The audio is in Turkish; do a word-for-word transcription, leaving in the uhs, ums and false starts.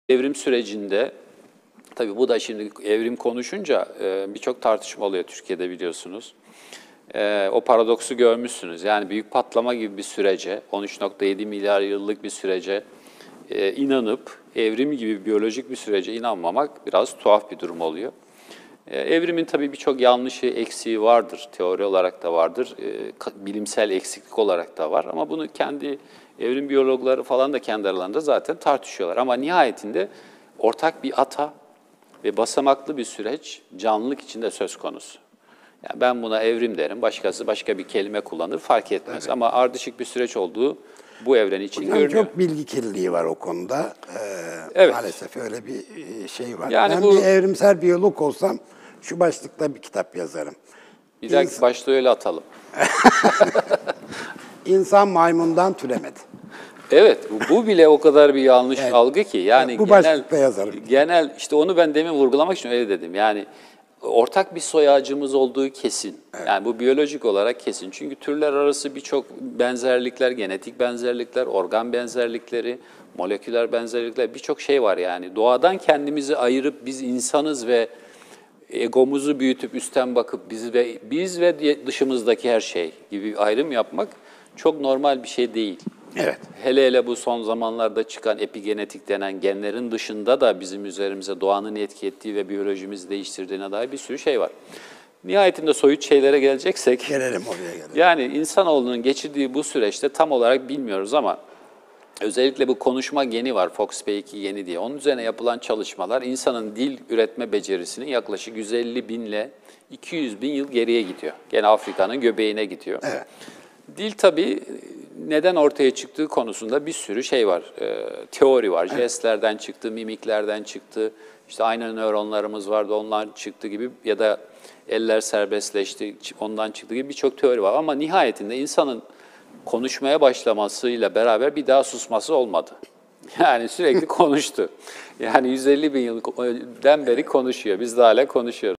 Evrim sürecinde, tabii bu da şimdi evrim konuşunca e, birçok tartışma oluyor Türkiye'de biliyorsunuz. E, o paradoksu görmüşsünüz. Yani büyük patlama gibi bir sürece, on üç nokta yedi milyar yıllık bir sürece e, inanıp, evrim gibi biyolojik bir sürece inanmamak biraz tuhaf bir durum oluyor. E, evrimin tabii birçok yanlışı, eksiği vardır. Teori olarak da vardır, e, bilimsel eksiklik olarak da var. Ama bunu kendi evrim biyologları falan da kendi aralarında zaten tartışıyorlar. Ama nihayetinde ortak bir ata ve basamaklı bir süreç canlılık içinde söz konusu. Yani ben buna evrim derim, başkası başka bir kelime kullanır, fark etmez. Evet. Ama ardışık bir süreç olduğu bu evren için Hocam görünüyor. Çok bilgi kirliliği var o konuda. Ee, evet. Maalesef öyle bir şey var. Yani ben bu, bir evrimsel biyolog olsam şu başlıkta bir kitap yazarım. Bir dahaki İns başlığı öyle atalım. İnsan maymundan türemedi. Evet, bu, bu bile o kadar bir yanlış evet. algı ki. Yani evet, bu genel, başlıkta yazarım. Genel, işte onu ben demin vurgulamak için öyle dedim. Yani ortak bir soy ağacımız olduğu kesin. Evet. Yani bu biyolojik olarak kesin. Çünkü türler arası birçok benzerlikler, genetik benzerlikler, organ benzerlikleri, moleküler benzerlikler, birçok şey var yani. Doğadan kendimizi ayırıp biz insanız ve egomuzu büyütüp üstten bakıp biz ve biz ve dışımızdaki her şey gibi ayrım yapmak çok normal bir şey değil. Evet. Hele hele bu son zamanlarda çıkan epigenetik denen genlerin dışında da bizim üzerimize doğanın etki ettiği ve biyolojimizi değiştirdiğine dair bir sürü şey var. Nihayetinde soyut şeylere geleceksek, gelelim oraya gelelim. Yani insanoğlunun geçirdiği bu süreçte tam olarak bilmiyoruz ama özellikle bu konuşma geni var, Fox P iki geni diye. Onun üzerine yapılan çalışmalar insanın dil üretme becerisinin yaklaşık yüz elli bin ile iki yüz bin yıl geriye gidiyor. Gene Afrika'nın göbeğine gidiyor. Evet. Dil tabii neden ortaya çıktığı konusunda bir sürü şey var, e, teori var. Evet. Jestlerden çıktı, mimiklerden çıktı, işte aynı nöronlarımız vardı, ondan çıktı gibi ya da eller serbestleşti, ondan çıktı gibi birçok teori var. Ama nihayetinde insanın konuşmaya başlamasıyla beraber bir daha susması olmadı. Yani sürekli konuştu. Yani yüz elli bin yıldan beri konuşuyor, biz de hala konuşuyoruz.